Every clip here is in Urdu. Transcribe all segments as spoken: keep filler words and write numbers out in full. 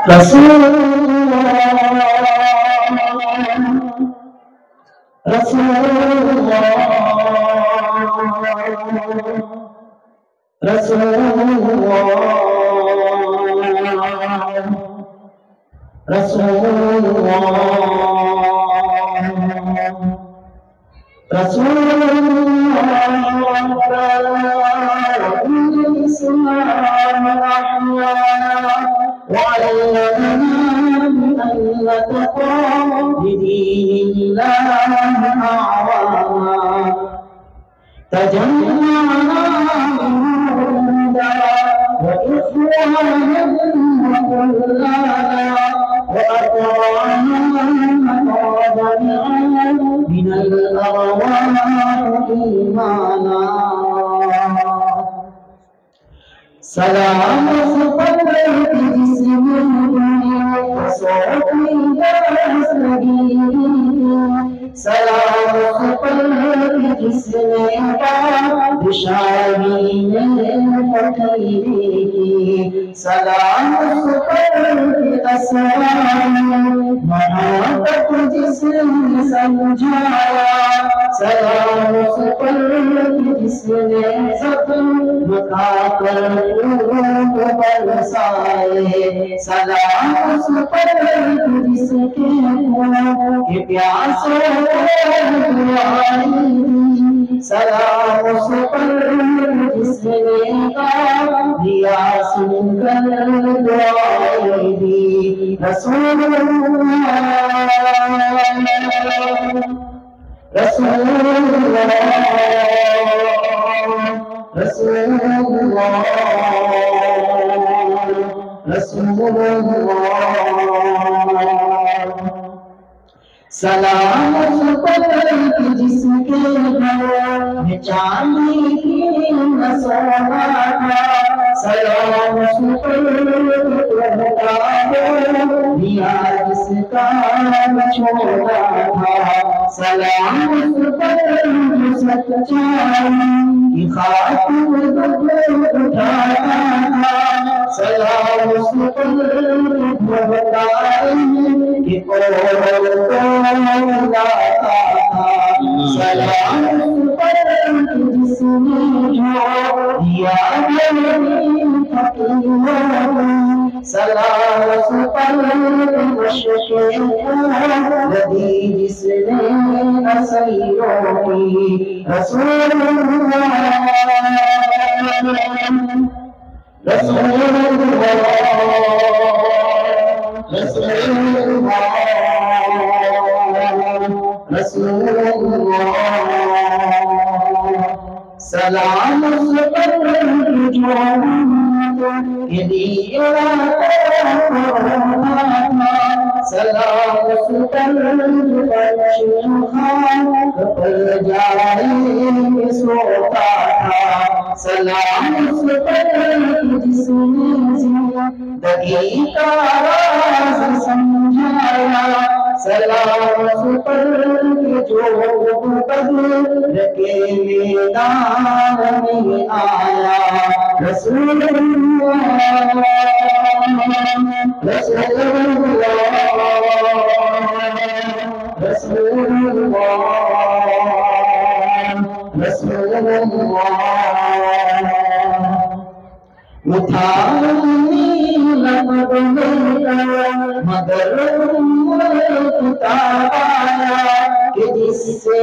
رسول اللہ رسول اللہ رسول اللہ رسول اللہ رسول وعلمنا بأن نتقى بدين الله أعوانا تجمعنا من هدى وإخوانا وكلنا وأقرانا وجميعا من الأرواح إيمانا سلام صفر بجسمه وصوتي بأسره سلام صفر بجسمه بشعري فقيره سلام صفر بأسراره محبة جسم سمجايا سلام صفر بجسمه زخم مکاکر برسائے سلام اس پر جس کے کہ پیاسوں دعائی سلام اس پر جس نے دیا سن کر دعائی دی رسول اللہ رسول اللہ رسول اللہ رسول اللہ سلام اس پر جس کے گھر میں چاندی کی نہ سونا تھا سلام اس پر دیا جس کا چھوڑا تھا سلام اس پر سچائی کی خاطر اٹھایا تھا سلام اس پر بتائی کہ قول کو لاتا تھا سلام اس پر جس نے دیا سلام اس پر مشق ندی جس نے نصیروں کی رسول اللہ رسول اللہ رسول اللہ رسول اللہ سلام اس پر جو کہ دیا سلام اس پر پر جائے سوتا تھا سلام اس پر جس نے زندگی کا راز سمجھایا سلام اس پر جو بدر کے میدان میں آیا رسول اللہ رسول اللہ رسول اللہ رسول اللہ اٹھانی لمب میرا مگر کتاب آیا کہ جس سے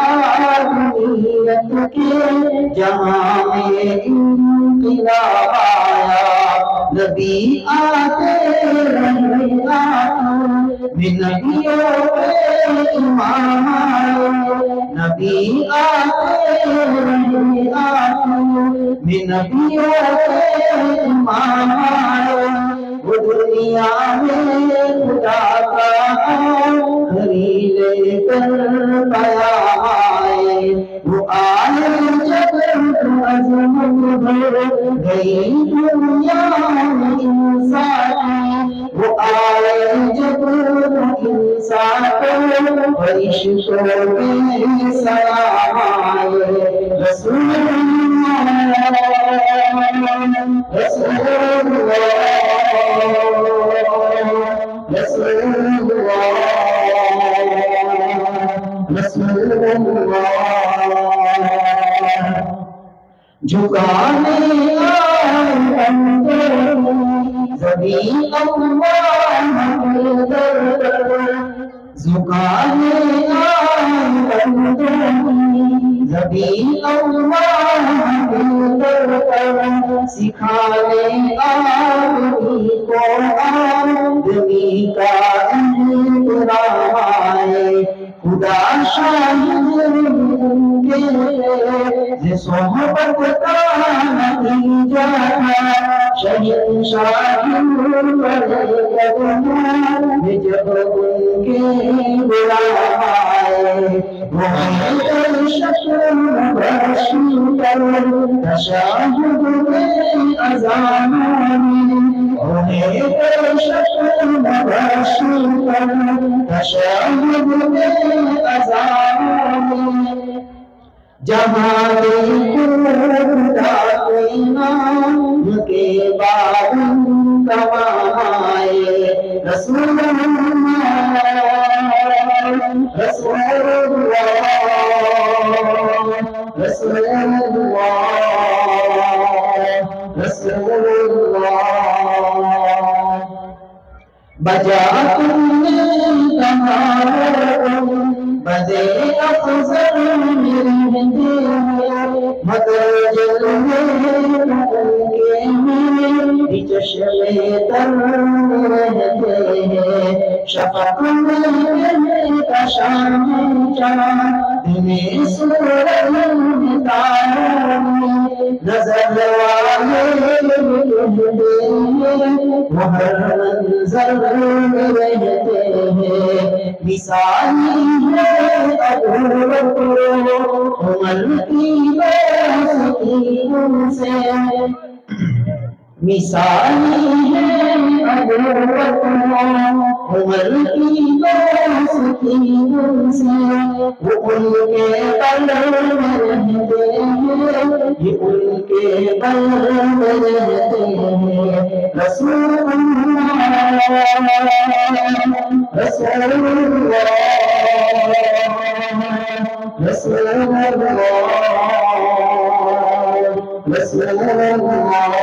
آدمیت کے جہاں میں انقلاب آیا نبی آتے رہے آتے نبیوں پہ امام آئے نبی آتے رہے آتے نبیوں پہ امام آئے وہ دنیا میں خدا کا گھری لے کر پیام آئے وہ آئے جب عظمت بھر گئی دنیا میں انسان وہ آئے جب انسان فرشتوں پہ سلام آئے رسول اللہ رسول اللہ جھکانے آئے بندے زمین اللہ کے در جھکانے آئے بندے زمین اللہ کے در سکھانے آدمی کو آدمی کا احترام آئے خدا شاہد یہ صحبت کا نتیجہ شہنشاہ بڑے قدم یہ جب ان کے غلام آئے وہ شکر برشی کر تشاہد میں اذان انہیں شکر برشی کر تشاہد میں اذان جہاں خدا کے نام کے بعد کمائے رسول اللہ رسول اللہ رسول اللہ رسول اللہ بجا تم نے کہا بجے افضل میرے مگر جلوے کے میرے چشمے تر رہتے ہیں شفق میں کا شام چاند میں سورج تاروں میں نظر والے وہ ہر منظر میں رہتے ہیں مثالی ہے ابو بکر عمر کی بستی ان سے مثالی ہے ابو بکر عمر کی بستی ان سے وہ ان کے قلب میں رہتے ہیں یہ ان کے قلب میں رہتے ہیں رسول اللہ رسول اللہ رسول اللہ رسول اللہ